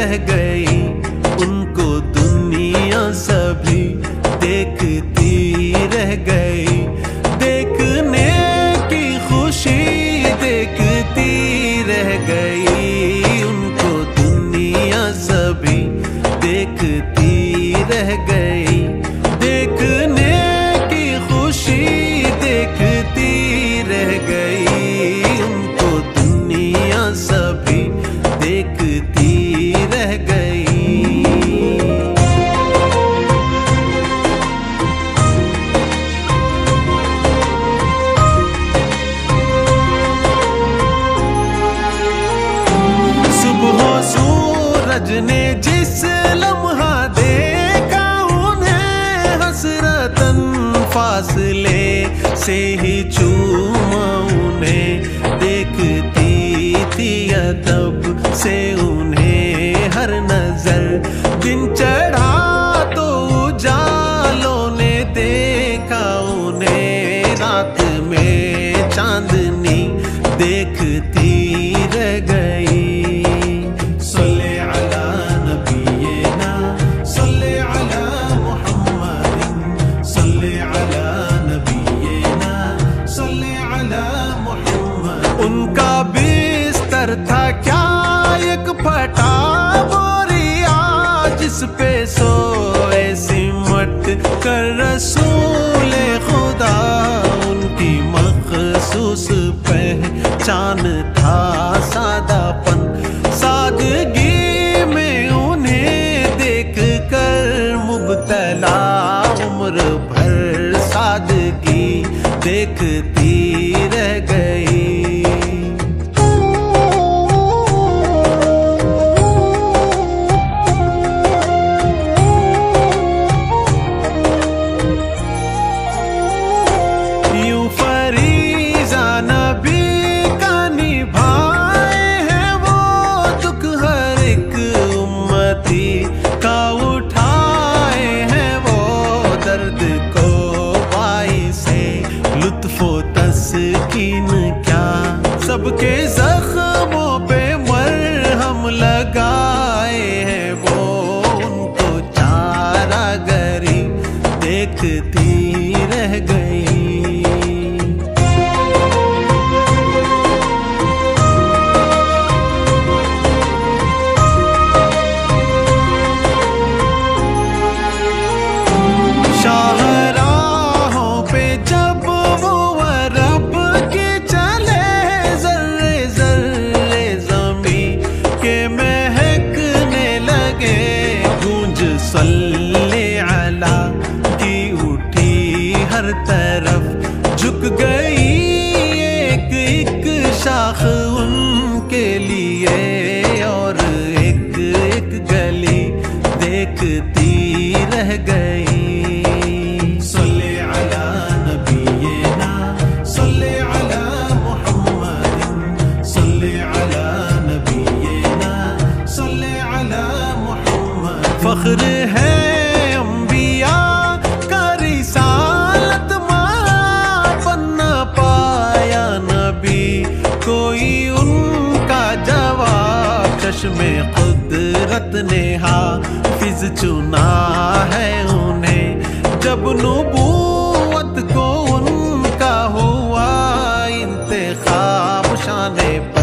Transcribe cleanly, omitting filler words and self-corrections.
रह गई, उनको दुनिया सभी देखती रह गई। देखने की खुशी देखती रह गई, उनको दुनिया सभी देखती रह गई। देखने की खुशी देखती रह गई, उनको दुनिया सभी देखती रह गई। सुबह सूरज ने जिस लम्हा देखा उन्हें, हसरतन फासले से ही चूमा उन्हें। देखती थी अदब से उन्हें हर नजर, दिन चढ़ा तो उजालों ने देखा उन्हें। रात में चांदनी देखती रह गई। सल्ले अला नबीना, सल्ले अला मुहम्मदिन, सल्ले अला नबीना, सल्ले अला मुहम्मद। उनका बिस्तर था क्या एक फटा बोरिया, जिस पे सोए सिमट कर रसूले खुदा। उनकी मखसूस पहचान था सादापन, सादगी में उन्हें देख कर मुब्तला उम्र भर सादगी देखती रह गई। यूं फरीज़ा नबी का निभाए हैं वो दुख, हर एक उम्मती का उठाए हैं वो दर्द को। बाई से लुत्फो तस्कीन क्या, सबके जख्मों पे मरहम लगाए हैं वो। उनको चारागरी देखती रह गई। शाहराहों पे जब वो अरब के चले, जर्रे जर्रे ज़मीं के महकने लगे। गूंज सल्ले अला की उठी हर तरफ, झुक गई एक एक शाख उनके लिए। और एक एक गली देखती रह गई। सल्ले अला नबीना, सल्ले अला मुहम्मदिन, सल्ले अला नबीना, सल्ले अला मुहम्मद। फख्र है अंबिया का रिसालत मां, पन्ना पाया नबी कोई उनका जवाब। चश्मे कुदरत ने हाफिज चुना है उन्हें, जब नबूवत को उनका हुआ इंतखाब। शाने